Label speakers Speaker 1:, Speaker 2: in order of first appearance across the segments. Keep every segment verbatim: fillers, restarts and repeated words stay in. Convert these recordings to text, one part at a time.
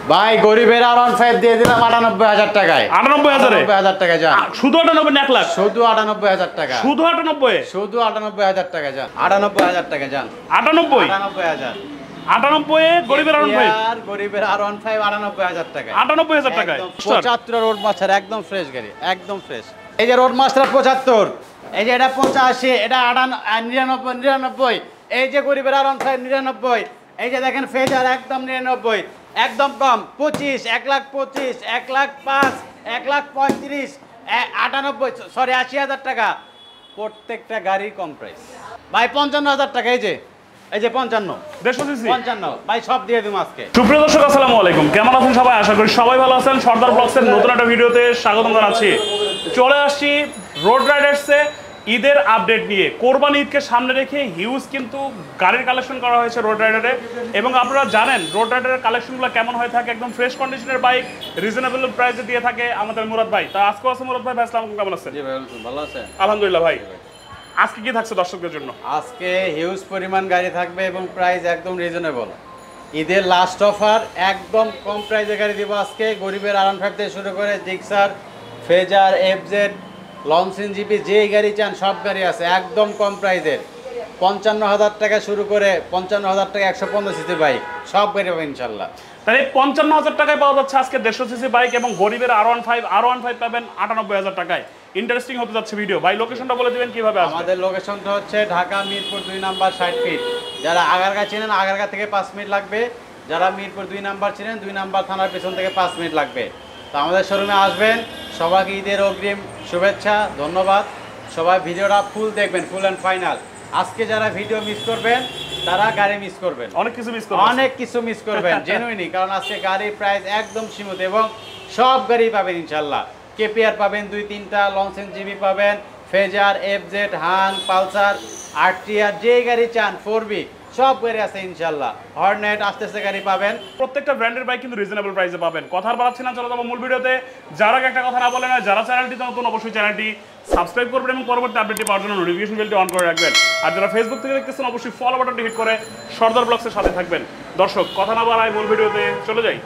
Speaker 1: ভাই গরিবের R one five দিয়ে দিলাম আটানব্বই হাজার টাকায়।
Speaker 2: আটানব্বই হাজার
Speaker 1: টাকা যান।
Speaker 2: শুধু আটানব্বই না এক লাখ?
Speaker 1: শুধু আটানব্বই হাজার টাকা।
Speaker 2: শুধু আটানব্বই?
Speaker 1: শুধু আটানব্বই হাজার টাকা যান। আটানব্বই হাজার টাকা যান।
Speaker 2: আটানব্বই?
Speaker 1: আটানব্বই হাজার।
Speaker 2: আটানব্বই গরিবের আর ওয়ান ফাইভ?
Speaker 1: আর গরিবের আর ওয়ান ফাইভ আটানব্বই হাজার টাকা।
Speaker 2: আটানব্বই হাজার টাকায়
Speaker 1: পঁচাত্তর রোড মাস্টার একদম ফ্রেশ গাড়ি, একদম ফ্রেশ। এই যে রোড মাস্টার পঁচাত্তর, এই যে এটা পঁচাশি, এটা নিরানব্বই নিরানব্বই, এই যে গরিবের আর ওয়ান ফাইভ নিরানব্বই, এই যে দেখেন ফেজার একদম নিরানব্বই, একদম কম পঁচিশ, এক লাখ পঁচিশ, এক লাখ পাঁচ, এক লাখ পঁয়ত্রিশ, আটানব্বই সরি আশি হাজার টাকা। প্রত্যেকটা গাড়ি কম প্রাইস ভাই। পঞ্চান্ন হাজার টাকা, এই যে এই যে পঞ্চান্ন পঞ্চান্ন ভাই সব দিয়ে দিন আজকে।
Speaker 2: সুপ্রিয় দর্শক আসসালামু আলাইকুম, কেমন আছেন সবাই? আশা করি সবাই ভালো আছেন। সর্দার ব্লগসের নতুন একটা ভিডিওতে স্বাগতম জানাচ্ছি। চলে আসছি রোড রাইডার্সে ঈদের আপডেট নিয়ে। কোরবানি ঈদকে সামনে রেখে হিউজ কিন্তু গাড়ির কালেকশন করা হয়েছে রোড রাইডারে, এবং আপনারা জানেন রোড রাইডারের কালেকশনগুলো কেমন হয়ে থাকে। একদম ফ্রেশ কন্ডিশনের বাইক রিজনেবল প্রাইসে দিয়ে থাকে আমাদের মুরাদ ভাই। তা আজকে আছে মুরাদ ভাই। ভাই আসসালামু আলাইকুম, কেমন আছেন?
Speaker 1: জি ভাই ভালো আছেন
Speaker 2: আলহামদুলিল্লাহ। ভাই আজকে কি থাকছে দর্শকদের জন্য?
Speaker 1: আজকে হিউজ পরিমাণ গাড়ি থাকবে এবং প্রাইস একদম রিজনেবল। ঈদের লাস্ট অফার, একদম কম প্রাইসে গাড়ি দিব আজকে। গরিবের আর ওয়ান ফাইভ থেকে শুরু করে জিক্সার, ফেজার, এফজেড, লঞ্চেন জিপি, যেই গাড়ি চান সব গাড়ি আছে একদম কম প্রাইসের। পঞ্চান্ন হাজার টাকা শুরু করে পঞ্চান্ন হাজার টাকা একশো পনেরো সিসি বাইক সব গাড়ি পাবেন ইনশাল্লাহ।
Speaker 2: তাহলে পঞ্চান্ন হাজার টাকায় পাওয়া যাচ্ছে আজকে দেড়শো সিসি বাইক, এবং গরিবের R one five R one five পাবেন আটানব্বই হাজার টাকায়। ইন্টারেস্টিং হতে যাচ্ছে ভিডিও। ভাই লোকেশনটা বলে দিবেন কিভাবে?
Speaker 1: আমাদের লোকেশনটা হচ্ছে ঢাকা মিরপুর দুই নাম্বার ষাট ফিট। যারা আগারগাঁ চেনেন আগারগাঁ থেকে পাঁচ মিনিট লাগবে, যারা মিরপুর দুই নাম্বার চেনেন দুই নাম্বার থানার পেছন থেকে পাঁচ মিনিট লাগবে। তো আমাদের শোরুমে আসবেন। সবাইকে ঈদের অগ্রিম শুভেচ্ছা, ধন্যবাদ। সবাই ভিডিওটা ফুল দেখবেন, ফুল অ্যান্ড ফাইনাল। আজকে যারা ভিডিও মিস করবেন তারা গাড়ি মিস করবেন,
Speaker 2: অনেক কিছু মিস করবেন,
Speaker 1: অনেক কিছু মিস করবেন জেনুইনলি। কারণ আজকে গাড়ির প্রাইস একদম সীমিত এবং সব গাড়ি পাবেন ইনশাল্লাহ। কেপিআর পাবেন দুই তিনটা, লঞ্চেন জিবি পাবেন, ফেজার, এফজেড, হান, পালসার, আরটিআর, যে গাড়ি চান ফোর বি সব গাড়ি আছে ইনশাল্লাহ। হর্নেট আস্তে আস্তে গাড়ি পাবেন।
Speaker 2: প্রত্যেকটা ব্র্যান্ডের বাইক কিন্তু রিজনেবল প্রাইসে পাবেন। কথা বাড়াচ্ছি না, চলো যাবো মূল ভিডিওতে। যারা একটা কথা না বলে না, যারা চ্যানেলটি নতুন অবশ্যই চ্যানেলটি সাবস্ক্রাইব করবেন এবং পরবর্তী আপডেটটি পাওয়ার জন্য নোটিফিকেশন বেলটি অন করে রাখবেন। আর যারা ফেসবুক থেকে দেখতেছেন অবশ্যই ফলো বাটনটি হিট করে সর্দার ব্লগসের সাথে থাকবেন। দর্শক কথা না বাড়াই মূল ভিডিওতে চলে যাই।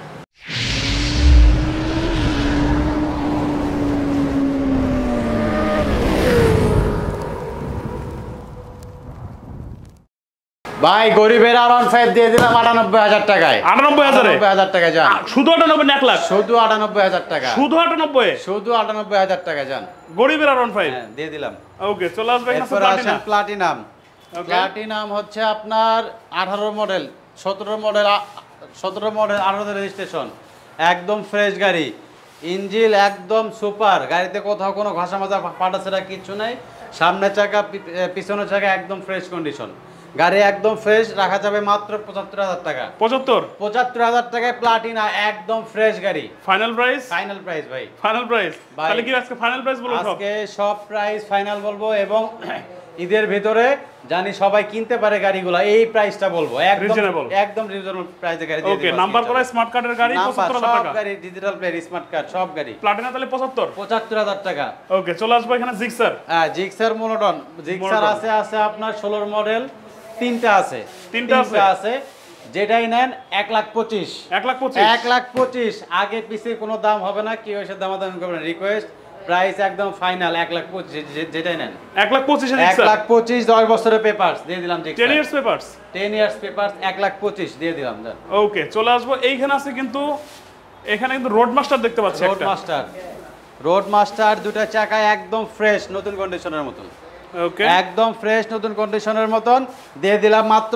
Speaker 1: ভাই গরিবের আর ওয়ান ফাইভ দিয়ে দিলাম আটানব্বই হাজার টাকায়।
Speaker 2: আটানব্বই
Speaker 1: হাজার টাকা যান।
Speaker 2: শুধু আটানব্বই না এক লাখ?
Speaker 1: শুধু আটানব্বই হাজার টাকা।
Speaker 2: শুধু আটানব্বই?
Speaker 1: শুধু আটানব্বই হাজার টাকা যান।
Speaker 2: গরিবের আর ওয়ান ফাইভ
Speaker 1: দিয়ে দিলাম।
Speaker 2: ওকে চলে আসবে
Speaker 1: প্লাটিনাম। প্লাটিনাম হচ্ছে আপনার আঠারো মডেল, সতেরো মডেল, সতেরো মডেল, আঠারো রেজিস্ট্রেশন, একদম ফ্রেশ গাড়ি। ইঞ্জিন একদম সুপার, গাড়িতে কোথাও কোনো ঘষা মাজা পাটা ছাড়া কিচ্ছু নাই। সামনের চাকা পিছনের চাকা একদম ফ্রেশ কন্ডিশন। গাড়ি একদম ফ্রেশ, রাখা যাবে মাত্র পঁচাত্তর হাজার টাকা।
Speaker 2: পঁচাত্তর
Speaker 1: পঁচাত্তর হাজার টাকায় প্লাটিনা একদম ফ্রেশ গাড়ি।
Speaker 2: Final price?
Speaker 1: ফাইনাল প্রাইস ভাই,
Speaker 2: ফাইনাল প্রাইস। তাহলে কি আজকে ফাইনাল প্রাইস বলবো?
Speaker 1: আজকে সব প্রাইস ফাইনাল বলবো, এবং ঈদের ভিতরে জানি সবাই কিনতে পারে গাড়িগুলো, এই প্রাইসটা বলবো একদম রিজনেবল, একদম রিজনেবল প্রাইসে গাড়ি দিয়ে
Speaker 2: দিই। ওকে, নাম্বার করা স্মার্ট কার্ডের গাড়ি পঁচাত্তর হাজার টাকা।
Speaker 1: সব গাড়ি ডিজিটাল প্লেট, স্মার্ট কার্ড সব গাড়ি।
Speaker 2: প্লাটিনা তাহলে পঁচাত্তর
Speaker 1: পঁচাত্তর হাজার টাকা।
Speaker 2: ওকে চলে আসবে এখানে জিক্সার।
Speaker 1: হ্যাঁ জিক্সার মোনোটন, জিক্সার আছে আছে আপনার ষোলোর মডেল, তিনটা আছে, তিনটা আছে। যেটাই নেন এক লাখ পঁচিশ,
Speaker 2: এক লাখ পঁচিশ,
Speaker 1: এক লাখ পঁচিশ। আগে পিছিয়ে কোনো দাম হবে না, কি হয়েছে দামাদামি করবেন। রিকোয়েস্ট প্রাইস একদম ফাইনাল এক লাখ পঁচিশ, যেটাই নেন
Speaker 2: এক লাখ পঁচিশ,
Speaker 1: এক লাখ পঁচিশ। দশ বছরের পেপারস দিয়ে দিলাম,
Speaker 2: দশ ইয়ার্স পেপারস,
Speaker 1: দশ ইয়ার্স পেপারস, এক লাখ পঁচিশ দিয়ে দিলাম।
Speaker 2: ওকে চলে আসবো। এইখানে আছে কিন্তু, এখানে কিন্তু রোড মাস্টার দেখতে পাচ্ছি।
Speaker 1: রোড মাস্টার, রোড মাস্টার দুটো চাকা একদম ফ্রেশ নতুন কন্ডিশনের মতন।
Speaker 2: ওকে
Speaker 1: একদম ফ্রেশ নতুন কন্ডিশনের মতন দিয়ে দিলাম মাত্র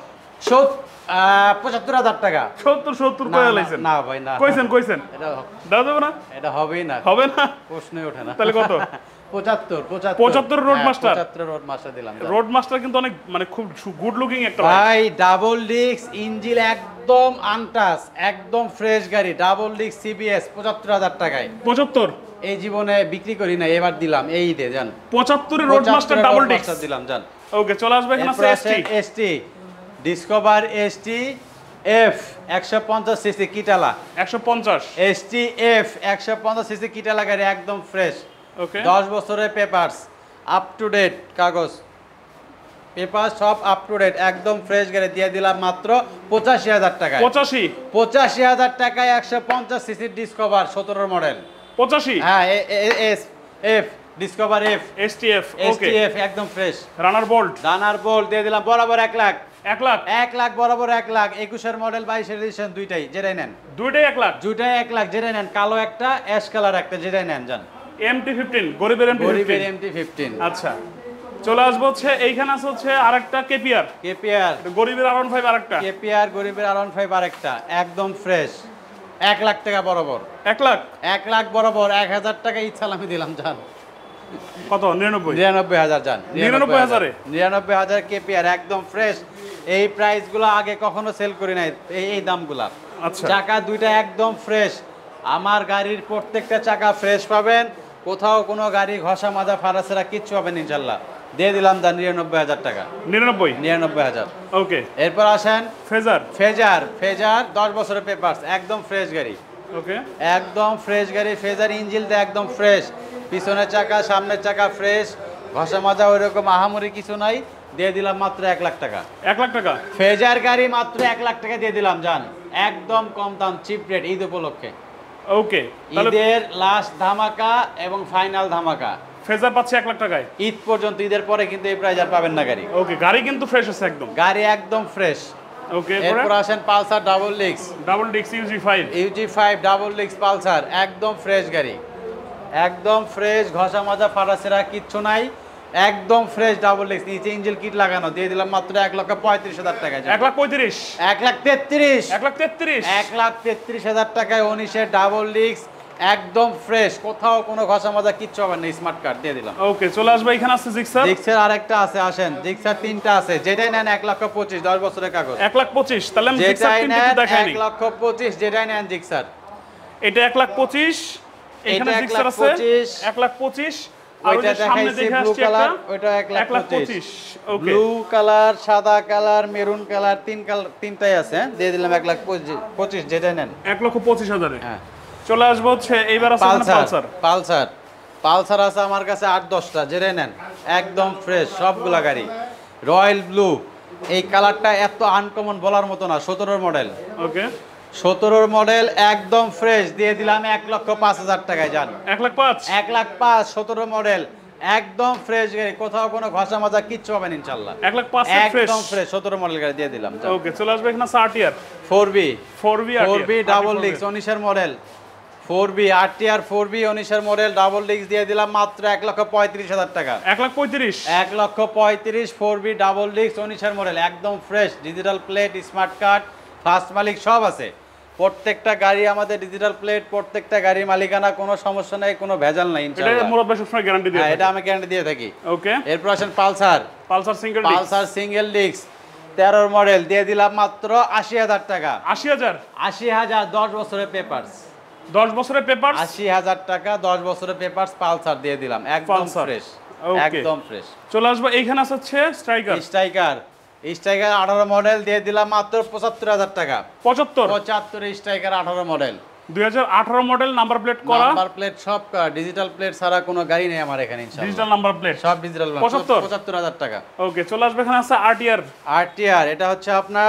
Speaker 1: পঁচাত্তর হাজার টাকা।
Speaker 2: সত্তর সত্তর কয়ে লাইছেন?
Speaker 1: না ভাই না,
Speaker 2: কইছেন কইছেন
Speaker 1: এটা
Speaker 2: দাও দেব না,
Speaker 1: এটা হবেই না,
Speaker 2: হবে না,
Speaker 1: প্রশ্নই ওঠে না।
Speaker 2: তাহলে কত?
Speaker 1: পঁচাত্তর, পঁচাত্তর,
Speaker 2: পঁচাত্তর রোড মাস্টার।
Speaker 1: পঁচাত্তর রোড মাস্টার দিলাম।
Speaker 2: রোড মাস্টার কিন্তু অনেক মানে খুব গুড লুকিং একটা
Speaker 1: ভাই। ডাবল ডিস্ক ইঞ্জিন একদম আনটাচ, একদম ফ্রেশ গাড়ি। ডাবল ডিস্ক সিবিএস পঁচাত্তর হাজার টাকায়।
Speaker 2: পঁচাত্তর
Speaker 1: এই জীবনে বিক্রি করি না, এবার দিলাম এই ঈদে জান।
Speaker 2: পঁচাত্তর রোড মাস্টার ডাবল ডিস্ক
Speaker 1: দিলাম জান।
Speaker 2: ওকে চলে আসবে এখানে ST,
Speaker 1: ST Discover, ST F একশো পঞ্চাশ সিসি কিটালা,
Speaker 2: একশো পঞ্চাশ,
Speaker 1: এসটি এফ একশো পঞ্চাশ সিসি কিটালা গাড়ি একদম ফ্রেশ।
Speaker 2: ওকে
Speaker 1: দশ বছরের পেপারস, আপ টু ডেট কাগজ। পেপার সব আপ টু ডেট একদম ফ্রেশ গাড়ি দিয়ে দিলাম মাত্র পঁচাশি হাজার টাকায়।
Speaker 2: পঁচাশি
Speaker 1: পঁচাশি হাজার টাকায় একশো পঞ্চাশ সিসির ডিসকভার সতেরো মডেল।
Speaker 2: পঁচাশি
Speaker 1: হ্যাঁ S F Discover F
Speaker 2: STF okay
Speaker 1: STF একদম fresh.
Speaker 2: Runner Bolt
Speaker 1: Runner Bolt দিয়ে দিলাম বরাবর এক লাখ।
Speaker 2: এক লাখ
Speaker 1: এক লাখ বরাবর এক লাখ। একুশের মডেল বাইশের এডিশন দুইটাই যেটাই নেন
Speaker 2: দুইটাই এক লাখ।
Speaker 1: দুইটাই এক লাখ যেটাই নেন, কালো একটা অ্যাশ কালার একটা যেটাই নেন যান।
Speaker 2: এমটি ফিফটিন গরিবের এমটি
Speaker 1: গরিবের এমটি ফিফটিন।
Speaker 2: আচ্ছা চলে আসবো হচ্ছে এইখানে আছে হচ্ছে আরেকটা কেপিআর।
Speaker 1: কেপিআর
Speaker 2: গরিবের আর ওয়ান ফাইভ আরেকটা।
Speaker 1: কেপিআর গরিবের আর ওয়ান ফাইভ আরেকটা একদম ফ্রেশ এক লাখ টাকা বরাবর।
Speaker 2: এক লাখ
Speaker 1: এক লাখ বরাবর এক হাজার টাকা ইচ্ছালামি দিলাম যান।
Speaker 2: কত নিরানব্বই
Speaker 1: নিরানব্বই হাজার যান।
Speaker 2: নিরানব্বই হাজারে
Speaker 1: নিরানব্বই হাজার কেপিআর একদম ফ্রেশ। এই প্রাইসগুলো আগে কখনো সেল করি নাই এই এই দামগুলা।
Speaker 2: আচ্ছা
Speaker 1: চাকা দুইটা একদম ফ্রেশ। আমার গাড়ির প্রত্যেকটা চাকা ফ্রেশ পাবেন, কোথাও কোনো গাড়ি ঘষা মাজা ফারাসেরা কিচ্ছু পাবেন ইনশাল্লাহ। দিয়ে দিলাম দা নিরানব্বই হাজার টাকা।
Speaker 2: নিরানব্বই
Speaker 1: নিরানব্বই হাজার
Speaker 2: ওকে।
Speaker 1: এরপর আসেন
Speaker 2: ফেজার।
Speaker 1: ফেজার ফেজার দশ বছরের পেপারস একদম ফ্রেশ গাড়ি।
Speaker 2: ওকে
Speaker 1: একদম ফ্রেশ গাড়ি। ফেজার ইঞ্জিনটা একদম ফ্রেশ, পিছনের চাকা সামনের চাকা ফ্রেশ, ঘষা মাজা ওইরকম আহামরি কিছু নাই। দিয়ে দিলাম মাত্র এক লাখ টাকা।
Speaker 2: এক লাখ টাকা
Speaker 1: ফেজার গাড়ি মাত্র এক লাখ টাকা দিয়ে দিলাম জান, একদম কম দাম চিপ রেট ঈদ উপলক্ষে।
Speaker 2: ওকে
Speaker 1: ঈদের লাস্ট ধামাকা এবং ফাইনাল ধামাকা।
Speaker 2: ফেজার পাচ্ছে এক লাখ টাকায়
Speaker 1: ঈদ পর্যন্ত, ঈদের পরে কিন্তু এই প্রাইস আর পাবেন না গাড়ি।
Speaker 2: ওকে গাড়ি কিন্তু ফ্রেশ আছে একদম,
Speaker 1: গাড়ি একদম ফ্রেশ।
Speaker 2: ওকে
Speaker 1: এরপর আসেন পালসার ডাবল ডিক্স।
Speaker 2: ডাবল ডিক্স UG five.
Speaker 1: UG five double ডিক্স পালসার একদম ফ্রেশ গাড়ি, একদম ফ্রেশ, ঘষা মাজা ফাটাছেরা কিচ্ছু নাই, একদম ফ্রেশ ডাবল ডিক্স। নিচে ইঞ্জিন কিট লাগানো। দিয়ে দিলাম মাত্র এক লক্ষ পঁয়ত্রিশ হাজার টাকায়।
Speaker 2: এক লাখ পঁয়ত্রিশ
Speaker 1: এক লাখ তেত্রিশ
Speaker 2: এক লাখ তেত্রিশ
Speaker 1: এক লাখ তেত্রিশ হাজার টাকায় উনিশের ডাবল ডিক্স একদম ফ্রেশ, কোথাও কোনো ঘষা মাজা কিচ্ছু হবে না। স্মার্ট কার্ড দিয়ে দিলাম।
Speaker 2: ওকে চলে আসবে এখানে আছে জিক্সার।
Speaker 1: জিক্সার আরেকটা আছে, আসেন জিক্সার তিনটা আছে, যেটাই নেন এক লক্ষ পঁচিশ, দশ বছরের কাগজ।
Speaker 2: এক লাখ পঁচিশ তাহলে আমি জিক্সার
Speaker 1: যেটাই
Speaker 2: তিনটা
Speaker 1: নেন
Speaker 2: দেখাইনি।
Speaker 1: এক লক্ষ পঁচিশ যেটাই নেন জিক্সার।
Speaker 2: এটা এক লাখ পঁচিশ, এখানে
Speaker 1: এটা
Speaker 2: জিক্সার আছে এক লাখ পঁচিশ। আর ওই
Speaker 1: ওইটা
Speaker 2: যে সামনে
Speaker 1: দেখাইছি
Speaker 2: দেখে
Speaker 1: ব্লু
Speaker 2: আসছে
Speaker 1: কালার,
Speaker 2: একটা
Speaker 1: ওইটা এক লাখ পঁচিশ।
Speaker 2: ওকে
Speaker 1: ব্লু কালার, সাদা কালার, মেরুন কালার, তিন কালার তিনটাই আছে। দিয়ে দিলাম এক লাখ পঁচিশ যেটাই নেন
Speaker 2: এক লক্ষ পঁচিশ হাজারে।
Speaker 1: হ্যাঁ
Speaker 2: চলে আসবো হচ্ছে এইবার আছে পালসার।
Speaker 1: পালসার পালসার আছে আমার কাছে আট দশটা, যেটাই নেন একদম ফ্রেশ সবগুলা গাড়ি। রয়্যাল ব্লু, এই কালারটা এত আনকমন বলার মতো না। সতেরোর মডেল।
Speaker 2: ওকে
Speaker 1: সতেরোর মডেল একদম ফ্রেশ। দিয়ে দিলাম এক লক্ষ পাঁচ হাজার টাকায় যান।
Speaker 2: এক লাখ পাঁচ
Speaker 1: এক লাখ পাঁচ সতেরো মডেল একদম ফ্রেশ গাড়ি, কোথাও কোনো ঘষা মাজা কিচ্ছু হবে না ইনশাল্লাহ।
Speaker 2: এক লাখ পাঁচ
Speaker 1: একদম ফ্রেশ সতেরো মডেল গাড়ি দিয়ে দিলাম।
Speaker 2: ওকে চলে আসবে এখানে RTR
Speaker 1: four B
Speaker 2: four B
Speaker 1: four B double ডিক্স উনিশের model. Four B RTR four B উনিশের মডেল ডাবল ডিক্স দিয়ে দিলাম মাত্র এক লক্ষ পঁয়ত্রিশ হাজার টাকা।
Speaker 2: এক লাখ পঁয়ত্রিশ
Speaker 1: এক লক্ষ পঁয়ত্রিশ ফোর বি ডাবল ডিক্স উনিশের মডেল একদম fresh, digital plate, smart card, first মালিক সব আছে। প্রত্যেকটা গাড়ি আমাদের ডিজিটাল প্লেট, প্রত্যেকটা গাড়ির মালিকানা, কোনো সমস্যা নাই, কোনো ভেজাল নাই ইনশাআল্লাহ।
Speaker 2: এটা মুরাদ ভাই সবসময় গ্যারান্টি দিয়ে
Speaker 1: হ্যাঁ,
Speaker 2: থাকে।
Speaker 1: এটা আমি গ্যারান্টি দিয়ে থাকি।
Speaker 2: ওকে
Speaker 1: এরপর আসেন Pulsar.
Speaker 2: Pulsar single disc
Speaker 1: Pulsar single disc তেরোর মডেল দিয়ে দিলাম মাত্র আশি হাজার টাকা।
Speaker 2: আশি হাজার
Speaker 1: আশি হাজার দশ বছরের পেপারস।
Speaker 2: দশ বছরের পেপার
Speaker 1: আশি হাজার টাকা দশ বছরের পেপারস পালসার দিয়ে দিলাম একদম ফ্রেশ, একদম ফ্রেশ।
Speaker 2: চলে আসবো এইখানে আছে হচ্ছে স্ট্রাইকার।
Speaker 1: স্ট্রাইকার স্ট্রাইকার আঠারো মডেল দিয়ে দিলাম মাত্র পঁচাত্তর হাজার টাকা।
Speaker 2: পঁচাত্তর
Speaker 1: পঁচাত্তর স্ট্রাইকার আঠারো মডেল
Speaker 2: দুই হাজার আঠারো মডেল, নাম্বার প্লেট করা,
Speaker 1: নাম্বার প্লেট সব ডিজিটাল প্লেট ছাড়া কোনো গাড়ি নেই আমার এখানে ইনশাআল্লাহ।
Speaker 2: ডিজিটাল নাম্বার প্লেট
Speaker 1: সব ডিজিটাল।
Speaker 2: পঁচাত্তর
Speaker 1: পঁচাত্তর হাজার টাকা।
Speaker 2: ওকে চলে আসবে এখানে আছে আরটিআর।
Speaker 1: আরটিআর এটা হচ্ছে আপনার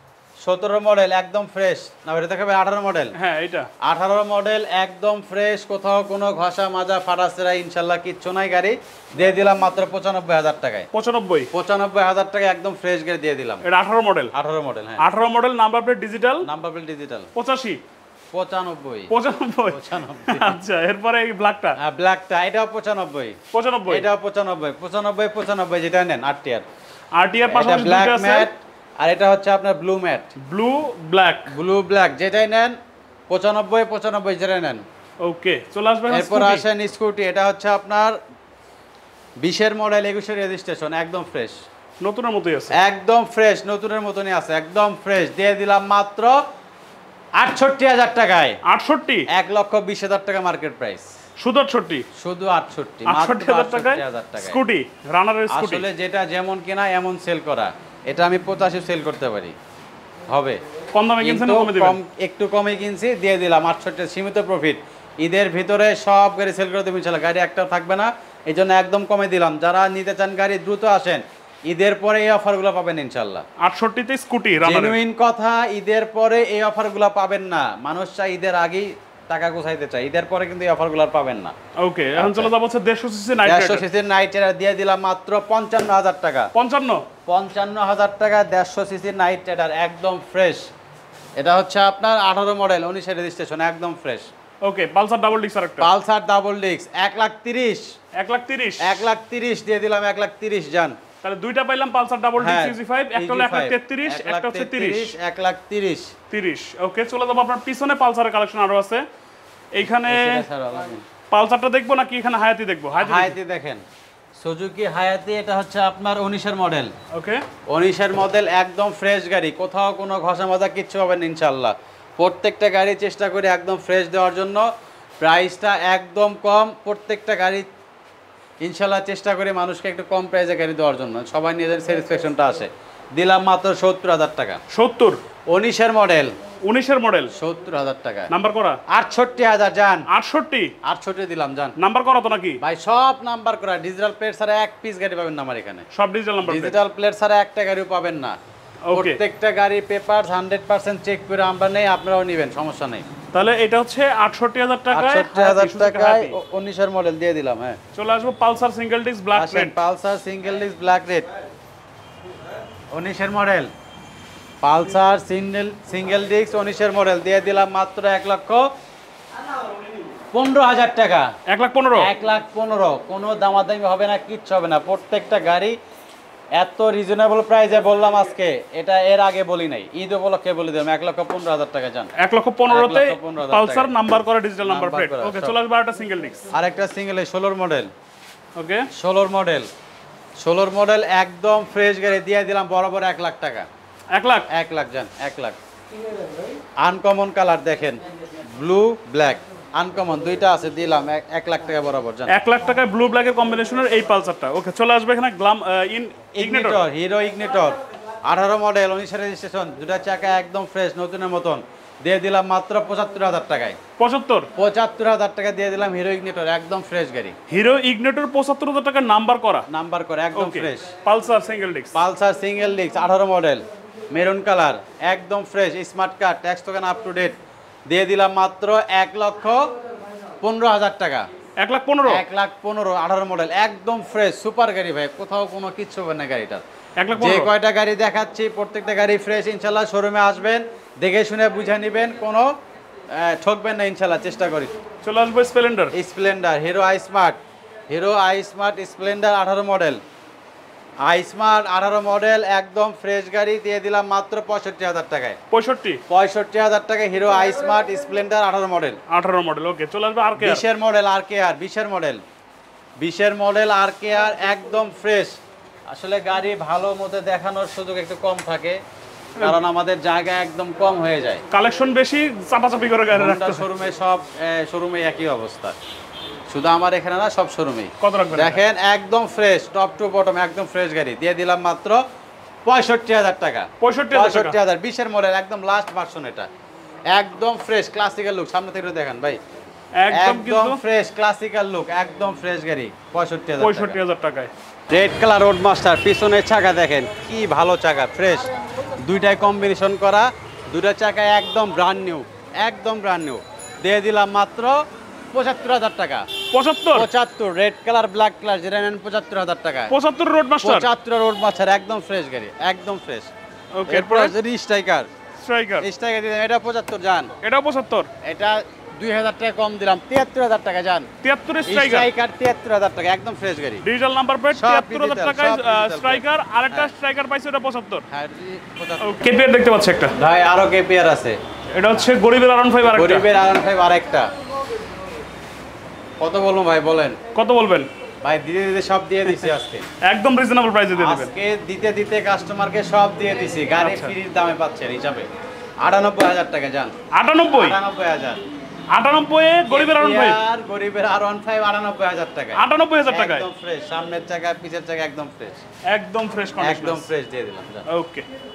Speaker 1: সতেরো মডেল একদম ফ্রেশ না, এটা দেখাবে আঠারো মডেল।
Speaker 2: হ্যাঁ এটা
Speaker 1: আঠারো মডেল একদম ফ্রেশ, কোথাও কোনো ঘষা মাজা ফাটাছেরা ইনশাল্লাহ কিচ্ছু নাই। গাড়ি দিয়ে দিলাম মাত্র পঁচানব্বই হাজার টাকায়।
Speaker 2: পঁচানব্বই
Speaker 1: পঁচানব্বই হাজার টাকা একদম ফ্রেশ গাড়ি দিয়ে দিলাম।
Speaker 2: এটা আঠারো মডেল।
Speaker 1: আঠারো মডেল হ্যাঁ
Speaker 2: আঠারো model, number plate digital,
Speaker 1: number plate digital.
Speaker 2: পঁচাশি
Speaker 1: পঁচানব্বই
Speaker 2: পঁচানব্বই
Speaker 1: পঁচানব্বই
Speaker 2: আচ্ছা এরপরে এই ব্ল্যাকটা
Speaker 1: হ্যাঁ ব্ল্যাকটা এটাও পঁচানব্বই
Speaker 2: পঁচানব্বই
Speaker 1: এটাও পঁচানব্বই পঁচানব্বই পঁচানব্বই যেটা নেন আরটিআর।
Speaker 2: আরটিআর
Speaker 1: এটা
Speaker 2: পাশাপাশি
Speaker 1: ব্ল্যাক
Speaker 2: দুটো আছে,
Speaker 1: ম্যাট আর এটা হচ্ছে আপনার blue matte.
Speaker 2: Blue black
Speaker 1: blue black যেটাই নেন পঁচানব্বই পঁচানব্বই যেটাই নেন।
Speaker 2: ওকে চলে আসবে
Speaker 1: এরপর আসেন স্কুটি। এটা হচ্ছে আপনার বিশের মডেল, একুশের রেজিস্ট্রেশন, একদম ফ্রেশ,
Speaker 2: নতুনের মতোই আছে,
Speaker 1: একদম ফ্রেশ, নতুনের মতনই আছে, একদম ফ্রেশ। দিয়ে দিলাম মাত্র আটষট্টি হাজার টাকায়।
Speaker 2: আটষট্টি
Speaker 1: এক লক্ষ বিশ হাজার টাকা মার্কেট প্রাইস।
Speaker 2: শুধু আটষট্টি
Speaker 1: শুধু আটষট্টি
Speaker 2: আটষট্টি হাজার টাকায় স্কুটি, রানারের স্কুটি।
Speaker 1: আসলে যেটা যেমন কিনা এমন সেল করা, এটা আমি পঁচাশি সেল করতে পারি, হবে
Speaker 2: কম দামে কিনছেন, কমে দিবেন,
Speaker 1: একটু কমে কিনছি দিয়ে দিলাম আটষট্টি, সীমিত প্রফিট। ঈদের ভিতরে সব গাড়ি সেল করে দেবো ইনশাল্লাহ, গাড়ি একটাও থাকবে না, এই জন্য একদম কমে দিলাম। যারা নিতে চান গাড়ি দ্রুত আসেন, ঈদের পরে এই অফারগুলো পাবেন ইনশাআল্লাহ।
Speaker 2: আটষট্টি তে স্কুটি
Speaker 1: জেনুইন কথা, ঈদের পরে এই অফারগুলো পাবেন না। মানুষ চাই ঈদের আগেই টাকা গোছাইতে চাই, ঈদের পরে কিন্তু এই অফারগুলো আর পাবেন না।
Speaker 2: ওকে, এখন চলে যাব হচ্ছে দেড়শো সিসি নাইট রাইডার।
Speaker 1: দেড়শো সিসি নাইট রাইডার দিয়ে দিলাম মাত্র পঞ্চান্ন হাজার টাকা।
Speaker 2: পঞ্চান্ন
Speaker 1: পঞ্চান্ন হাজার টাকা দেড়শো সিসি নাইট রাইডার, একদম ফ্রেশ। এটা হচ্ছে আপনার আঠারো মডেল, উনিশের রেজিস্ট্রেশন, একদম ফ্রেশ।
Speaker 2: ওকে, পালসার ডাবল ডিক্স আরেকটা।
Speaker 1: পালসার ডাবল ডিক্স এক লাখ তিরিশ।
Speaker 2: এক লাখ তিরিশ
Speaker 1: এক লাখ তিরিশ দিয়ে দিলাম, এক লাখ তিরিশ জান।
Speaker 2: তাহলে দুইটা পাইলাম পালসার ডাবল ডিক্স ইজি ফাইভ, একটা হলো এক লাখ তেত্রিশ, একটা হচ্ছে তিরিশ।
Speaker 1: এক লাখ তিরিশ
Speaker 2: তিরিশ। ওকে, চলে যাব আপনার পিছনে পালসারের কালেকশন আরো আছে। এইখানে পালসারটা দেখবো নাকি এখানে হায়াতি দেখবো?
Speaker 1: হায়াতি দেখেন, সুজুকি হায়াতি, এটা হচ্ছে আপনার উনিশের মডেল।
Speaker 2: ওকে,
Speaker 1: উনিশের মডেল, একদম ফ্রেশ গাড়ি, কোথাও কোনো ঘষা মাজা কিচ্ছু হবে না ইনশাআল্লাহ। প্রত্যেকটা গাড়ি চেষ্টা করি একদম ফ্রেশ দেওয়ার জন্য, প্রাইসটা একদম কম। প্রত্যেকটা গাড়ি ইনশাআল্লাহ চেষ্টা করি মানুষকে একটু কম প্রাইসে গাড়ি দেওয়ার জন্য, সবাই নিজেদের স্যাটিসফ্যাকশনটা আসে। দিলাম মাত্র সত্তর হাজার টাকা।
Speaker 2: সত্তর?
Speaker 1: উনিশের মডেল,
Speaker 2: উনিশের মডেল,
Speaker 1: সত্তর হাজার টাকা।
Speaker 2: নাম্বার করা?
Speaker 1: আটষট্টি হাজার জান।
Speaker 2: আটষট্টি?
Speaker 1: আটষট্টি দিলাম জান।
Speaker 2: নাম্বার করা তো নাকি
Speaker 1: ভাই? সব নাম্বার করা, ডিজিটাল প্লেট ছাড়া এক পিস গাড়ি পাবেন না আমার এখানে।
Speaker 2: সব ডিজিটাল নাম্বার,
Speaker 1: ডিজিটাল প্লেট ছাড়া একটা গাড়িও পাবেন না। প্রত্যেকটা গাড়ি পেপার হান্ড্রেড পার্সেন্ট চেক করে আমরা নেই, আপনারাও নেবেন, সমস্যা নেই।
Speaker 2: তাহলে এটা হচ্ছে আটষট্টি হাজার টাকা।
Speaker 1: আটষট্টি হাজার টাকায় উনিশের মডেল দিয়ে দিলাম। হ্যাঁ,
Speaker 2: চলে আসবো Pulsar single disc black red.
Speaker 1: Pulsar single disc black red, উনিশের model. Pulsar single single disc উনিশের মডেল দিয়ে দিলাম মাত্র এক লক্ষ পনেরো হাজার টাকা।
Speaker 2: এক লাখ পনেরো? এক
Speaker 1: লাখ পনেরো। কোনো দামাদামি হবে না, কিচ্ছু হবে না। প্রত্যেকটা গাড়ি এত রিজনেবল প্রাইসে বললাম আজকে, এটা এর আগে বলি নাই, ঈদ উপলক্ষে বলে দিলাম। এক লক্ষ পনেরো হাজার টাকা জান।
Speaker 2: এক লক্ষ পনেরোতে পালসার নাম্বার করা ডিজিটাল নাম্বার প্লেট। ওকে, চলে আসবে আরেকটা সিঙ্গেল ডিস্ক।
Speaker 1: আরেকটা সিঙ্গেল ষোলোর মডেল।
Speaker 2: ওকে,
Speaker 1: ষোলোর মডেল, ষোলোর মডেল একদম ফ্রেশ গাড়ি দিয়ে দিলাম বরাবর এক লাখ টাকা।
Speaker 2: এক লাখ?
Speaker 1: এক লাখ জান, এক লাখ। আনকমন কালার দেখেন, ব্লু ব্ল্যাক, আনকমন দুইটা আছে, দিলাম এক লাখ টাকা বরাবর জান।
Speaker 2: এক লাখ টাকায় ব্লু ব্ল্যাকের কম্বিনেশনের এই পালসারটা। ওকে, চলে আসবে এখানে glam in Ignitor,
Speaker 1: Hero Ignitor, আঠারো মডেল, উনিশের রেজিস্ট্রেশন, দুটা চাকা একদম ফ্রেশ নতুনের মতন, দিয়ে দিলাম মাত্র পঁচাত্তর হাজার টাকায়।
Speaker 2: পঁচাত্তর?
Speaker 1: পঁচাত্তর হাজার টাকা দিয়ে দিলাম হিরো ইগনিটর, একদম ফ্রেশ গাড়ি।
Speaker 2: হিরো ইগনিটর পঁচাত্তর হাজার টাকা নাম্বার করা?
Speaker 1: নাম্বার করা, একদম fresh.
Speaker 2: Pulsar single disc,
Speaker 1: Pulsar single disc, আঠারো মডেল, মেরুন কালার, একদম fresh, smart card, tax token up to date, দিয়ে দিলাম মাত্র এক লক্ষ পনেরো হাজার টাকা।
Speaker 2: এক লাখ পনেরো? এক
Speaker 1: লাখ পনেরো, আঠারো মডেল, একদম ফ্রেশ সুপার গাড়ি ভাই, কোথাও কোনো কিচ্ছু হবে না গাড়িটার।
Speaker 2: এক লাখ
Speaker 1: যে কয়টা গাড়ি দেখাচ্ছি প্রত্যেকটা গাড়ি ফ্রেশ ইনশাল্লাহ। শোরুমে আসবেন, দেখে শুনে বুঝে নেবেন, কোনো ঠকবেন না ইনশাল্লাহ, চেষ্টা করি।
Speaker 2: চলে আসবো Splendor.
Speaker 1: Splendor, Hero i Smart, Hero i Smart Splendor, আঠারো মডেল, আই স্মার্ট আঠারো মডেল, একদম ফ্রেশ গাড়ি, দিয়ে দিলাম মাত্র পঁয়ষট্টি হাজার টাকায়।
Speaker 2: পঁয়ষট্টি?
Speaker 1: পঁয়ষট্টি হাজার টাকায় হিরো আই স্মার্ট স্প্লেন্ডার, আঠারো মডেল।
Speaker 2: আঠারো মডেল। ওকে, চলে আসবে আর কে?
Speaker 1: বিশের মডেল আর কে আর, বিশের মডেল, বিশের মডেল আর কে আর, একদম ফ্রেশ। আসলে গাড়ি ভালো মতো দেখানোর সুযোগ একটু কম থাকে, কারণ আমাদের জায়গা একদম কম হয়ে যায়,
Speaker 2: কালেকশন বেশি, চাপাচাপি করে গাড়ি রাখতে।
Speaker 1: শোরুমে সব শোরুমে একই অবস্থা, শুধু আমার এখানে না, সব শোরুমেই।
Speaker 2: কত রাখবেন?
Speaker 1: দেখেন একদম ফ্রেশ, টপ টু বটম একদম ফ্রেশ গাড়ি, দিয়ে দিলাম মাত্র পঁয়ষট্টি হাজার টাকা।
Speaker 2: পঁয়ষট্টি
Speaker 1: পঁয়ষট্টি হাজার, বিশের মডেল, একদম লাস্ট ভার্সন, এটা একদম ফ্রেশ ক্লাসিক্যাল লুক। সামনে থেকে দেখেন ভাই, একদম ফ্রেশ ক্লাসিক্যাল লুক, একদম ফ্রেশ গাড়ি, পঁয়ষট্টি হাজার
Speaker 2: পঁয়ষট্টি হাজার টাকায়।
Speaker 1: রেড কালার রোড মাস্টার, পিছনের চাকা দেখেন কি ভালো চাকা, ফ্রেশ, দুইটাই কম্বিনেশন করা, দুইটা চাকা একদম ব্র্যান্ড নিউ, একদম ব্র্যান্ড নিউ, দিয়ে দিলাম মাত্র পঁচাত্তর হাজার টাকা।
Speaker 2: পঁচাত্তর? পঁচাত্তর,
Speaker 1: রেড কালার ব্ল্যাক কালার যেটা নেন পঁচাত্তর হাজার টাকা।
Speaker 2: পঁচাত্তর রোড মাস্টার? পঁচাত্তর
Speaker 1: রোড মাস্টার, একদম ফ্রেশ গাড়ি, একদম ফ্রেশ।
Speaker 2: ওকে,
Speaker 1: এরপর স্ট্রাইকার,
Speaker 2: স্ট্রাইকার,
Speaker 1: স্ট্রাইকার দিলাম, এটা পঁচাত্তর জান।
Speaker 2: এটাও পঁচাত্তর?
Speaker 1: এটা দুই হাজার টাকা কম দিলাম, তিয়াত্তর হাজার টাকা জান।
Speaker 2: তিয়াত্তর স্ট্রাইকার?
Speaker 1: তিয়াত্তর হাজার টাকা, একদম ফ্রেশ গাড়ি,
Speaker 2: ডিজিটাল নাম্বার প্লেট, তিয়াত্তর হাজার টাকায় স্ট্রাইকার। আরেকটা স্ট্রাইকার পাইছে, ওটা পঁচাত্তর।
Speaker 1: হ্যাঁ,
Speaker 2: কেপিআর দেখতে পাচ্ছি একটা
Speaker 1: ভাই, আরো কেপিআর আছে।
Speaker 2: এটা হচ্ছে গরিবের আর ওয়ান ফাইভ, আরেকটা
Speaker 1: গরিবের আর ওয়ান ফাইভ, আরেকটা। কত বলবো ভাই বলেন?
Speaker 2: কত বলবেন
Speaker 1: ভাই? দিতে দিতে সব দিয়ে দিছি আজকে,
Speaker 2: একদম রিজনেবল প্রাইসে দিয়ে দিবেন।
Speaker 1: আজকে দিতে দিতে কাস্টমারকে সব দিয়ে দিছি, গাড়ি ফ্রির দামে পাচ্ছেন হিসাবে। আটানব্বই হাজার টাকা জান। আটানব্বই? আটানব্বই হাজার।
Speaker 2: আটানব্বই গরিবের আর ওয়ান ফাইভ,
Speaker 1: আর গরিবের আর ওয়ান ফাইভ আটানব্বই হাজার টাকা।
Speaker 2: আটানব্বই হাজার টাকা,
Speaker 1: একদম ফ্রেশ, সামনের চাকা পিছের চাকা একদম ফ্রেশ,
Speaker 2: একদম ফ্রেশ কন্ডিশন,
Speaker 1: একদম ফ্রেশ দিয়ে দিলাম।
Speaker 2: ওকে।